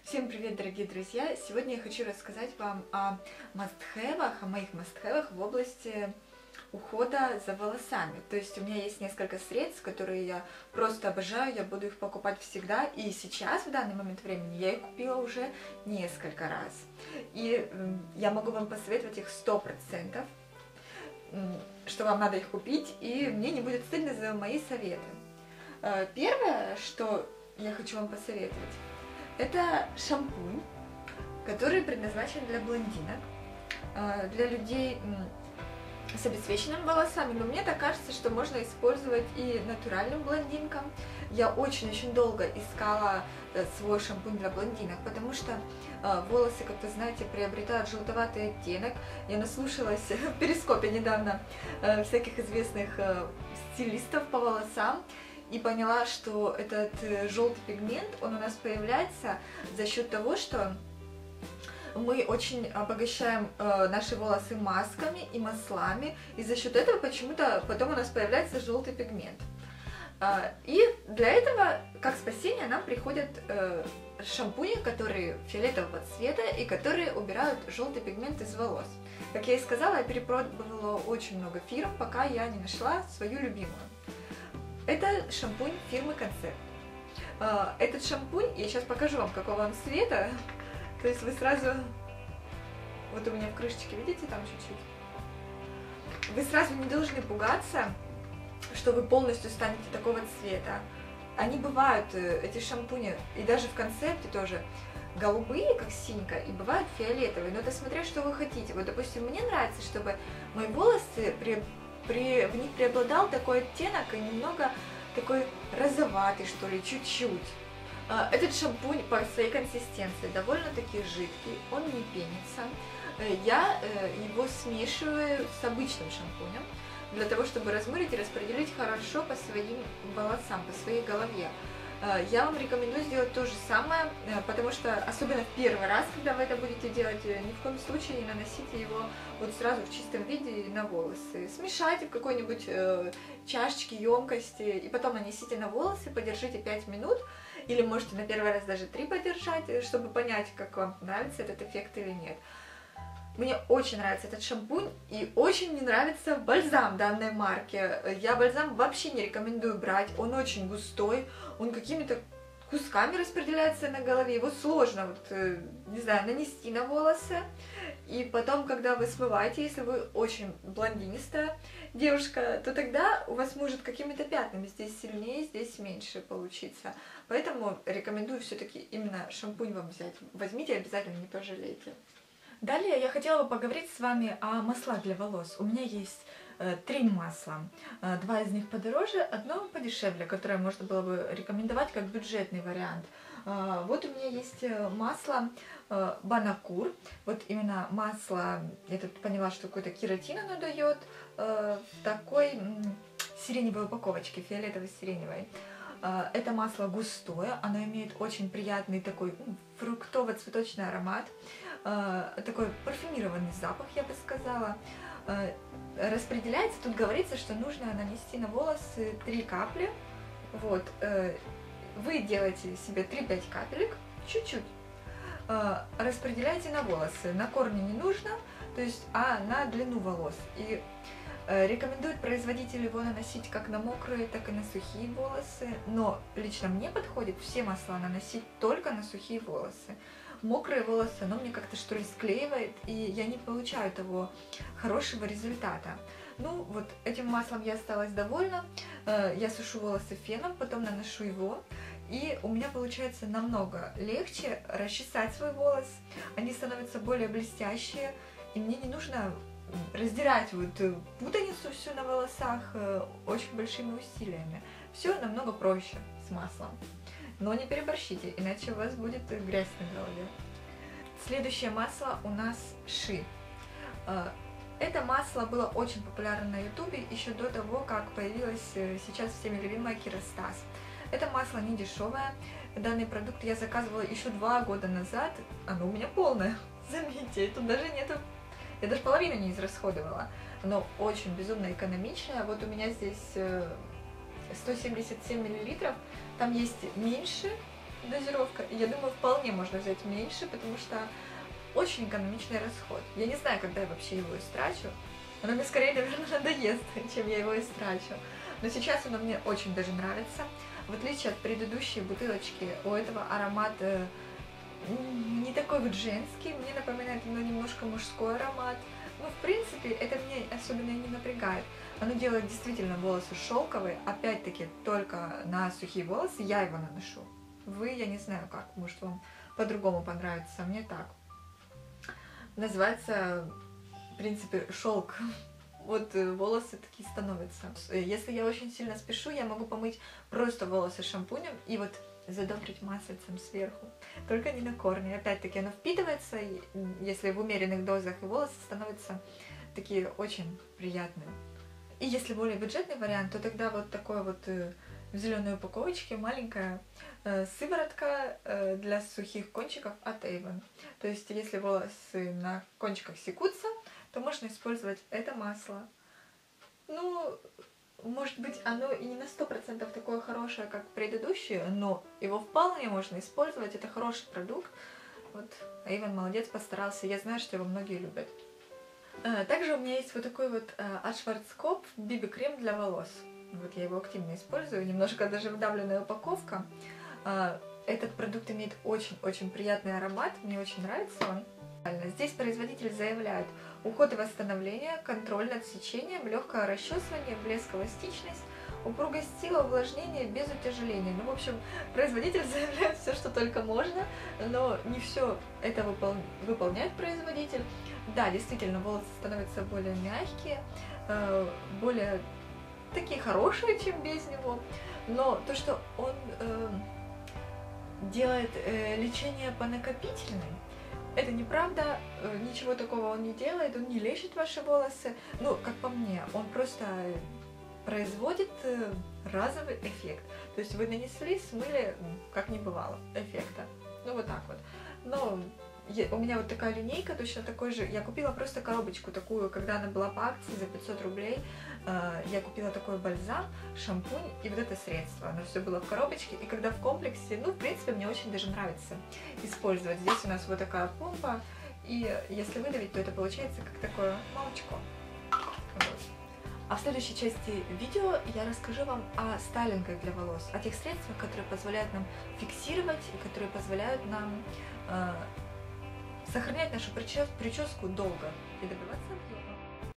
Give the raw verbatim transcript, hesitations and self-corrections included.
Всем привет, дорогие друзья! Сегодня я хочу рассказать вам о must-have'ах, о моих must-have'ах в области ухода за волосами. То есть у меня есть несколько средств, которые я просто обожаю, я буду их покупать всегда. И сейчас, в данный момент времени, я их купила уже несколько раз. И я могу вам посоветовать их сто процентов, что вам надо их купить, и мне не будет стыдно за мои советы. Первое, что я хочу вам посоветовать, это шампунь, который предназначен для блондинок, для людей с обесцвеченными волосами, но мне так кажется, что можно использовать и натуральным блондинкам. Я очень-очень долго искала свой шампунь для блондинок, потому что волосы, как вы знаете, приобретают желтоватый оттенок. Я наслушалась в Перископе недавно всяких известных стилистов по волосам, и поняла, что этот желтый пигмент, он у нас появляется за счет того, что мы очень обогащаем э, наши волосы масками и маслами, и за счет этого почему-то потом у нас появляется желтый пигмент. Э, и для этого, как спасение, нам приходят э, шампуни, которые фиолетового цвета и которые убирают желтый пигмент из волос. Как я и сказала, я перепробовала очень много фирм, пока я не нашла свою любимую. Это шампунь фирмы Концерт. Этот шампунь, я сейчас покажу вам, какого он цвета. То есть вы сразу, вот у меня в крышечке, видите, там чуть-чуть. Вы сразу не должны пугаться, что вы полностью станете такого цвета. Они бывают, эти шампуни, и даже в Концерте тоже, голубые, как синька, и бывают фиолетовые. Но это смотря, что вы хотите. Вот, допустим, мне нравится, чтобы мои волосы при При, в них преобладал такой оттенок и немного такой розоватый, что ли, чуть-чуть. Этот шампунь по своей консистенции довольно-таки жидкий, он не пенится. Я его смешиваю с обычным шампунем для того, чтобы размырить и распределить хорошо по своим волосам, по своей голове. Я вам рекомендую сделать то же самое, потому что, особенно в первый раз, когда вы это будете делать, ни в коем случае не наносите его вот сразу в чистом виде на волосы. Смешайте в какой-нибудь э, чашечке, емкости, и потом нанесите на волосы, подержите пять минут, или можете на первый раз даже три подержать, чтобы понять, как вам нравится этот эффект или нет. Мне очень нравится этот шампунь, и очень мне нравится бальзам данной марки. Я бальзам вообще не рекомендую брать, он очень густой, он какими-то кусками распределяется на голове, его сложно, вот, не знаю, нанести на волосы. И потом, когда вы смываете, если вы очень блондинистая девушка, то тогда у вас может какими-то пятнами здесь сильнее, здесь меньше получиться. Поэтому рекомендую все-таки именно шампунь вам взять. Возьмите, обязательно не пожалеете. Далее я хотела бы поговорить с вами о маслах для волос. У меня есть э, три масла. Э, два из них подороже, одно подешевле, которое можно было бы рекомендовать как бюджетный вариант. Э, вот у меня есть масло э, Банакур. Вот именно масло, я тут поняла, что какой-то кератин оно дает, э, в такой м, сиреневой упаковочке, фиолетово-сиреневой. Э, это масло густое, оно имеет очень приятный такой фруктово-цветочный аромат. Такой парфюмированный запах, я бы сказала. Распределяется, тут говорится, что нужно нанести на волосы три капли. Вот. Вы делаете себе три-пять капелек, чуть-чуть. Распределяйте на волосы. На корни не нужно, то есть, а на длину волос. И рекомендуют производитель его наносить как на мокрые, так и на сухие волосы. Но лично мне подходит все масла наносить только на сухие волосы. Мокрые волосы, оно мне как-то что ли склеивает, и я не получаю того хорошего результата. Ну, вот этим маслом я осталась довольна. Я сушу волосы феном, потом наношу его, и у меня получается намного легче расчесать свой волос. Они становятся более блестящие, и мне не нужно раздирать вот путаницу всю на волосах очень большими усилиями. Все намного проще с маслом. Но не переборщите, иначе у вас будет грязь на голове. Следующее масло у нас Ши. Это масло было очень популярно на ютубе еще до того, как появилась сейчас всеми любимая Керастас. Это масло не дешевое. Данный продукт я заказывала еще два года назад. Оно у меня полное. Заметьте, тут даже нету... Я даже половину не израсходовала. Оно очень безумно экономичное. Вот у меня здесь сто семьдесят семь миллилитров. Там есть меньше дозировка. И я думаю, вполне можно взять меньше, потому что очень экономичный расход. Я не знаю, когда я вообще его истрачу. Оно мне скорее, наверное, надоест, чем я его истрачу. Но сейчас оно мне очень даже нравится. В отличие от предыдущей бутылочки, у этого аромат э, не такой вот женский, мне напоминает ну, немножко мужской аромат. Ну, в принципе, это меня особенно не напрягает. Оно делает действительно волосы шелковые, опять-таки, только на сухие волосы я его наношу. Вы, я не знаю как, может вам по-другому понравится, а мне так. Называется, в принципе, шелк. Вот волосы такие становятся. Если я очень сильно спешу, я могу помыть просто волосы шампунем и вот задобрить маслицем сверху. Только не на корни. Опять-таки оно впитывается, если в умеренных дозах, и волосы становятся такие очень приятные. И если более бюджетный вариант, то тогда вот такой вот в зеленой упаковочке маленькая э, сыворотка э, для сухих кончиков от Avon. То есть если волосы на кончиках секутся, то можно использовать это масло. Ну, может быть, оно и не на сто процентов такое хорошее, как предыдущее, но его вполне можно использовать. Это хороший продукт. Вот Avon молодец, постарался. Я знаю, что его многие любят. Также у меня есть вот такой вот от Schwarzkopf би би-крем для волос. Вот я его активно использую, немножко даже вдавленная упаковка. Этот продукт имеет очень-очень приятный аромат, мне очень нравится он. Здесь производитель заявляет уход и восстановление, контроль над сечением, легкое расчесывание, блеск, эластичность, упругость, сила, увлажнение без утяжеления. Ну, в общем, производитель заявляет все, что только можно, но не все это выпол... выполняет производитель. Да, действительно, волосы становятся более мягкие, более такие хорошие, чем без него, но то, что он э, делает э, лечение по накопительной, это неправда, э, ничего такого он не делает, он не лечит ваши волосы, ну, как по мне, он просто производит э, разовый эффект, то есть вы нанесли, смыли, как не бывало, эффекта, ну, вот так вот, но у меня вот такая линейка, точно такой же. Я купила просто коробочку такую, когда она была по акции за пятьсот рублей. Я купила такой бальзам, шампунь и вот это средство. Оно все было в коробочке. И когда в комплексе, ну, в принципе, мне очень даже нравится использовать. Здесь у нас вот такая помпа. И если выдавить, то это получается как такое молочко. Вот. А в следующей части видео я расскажу вам о стайлингах для волос. О тех средствах, которые позволяют нам фиксировать и которые позволяют нам... сохранять нашу причес, прическу долго и добиваться объема.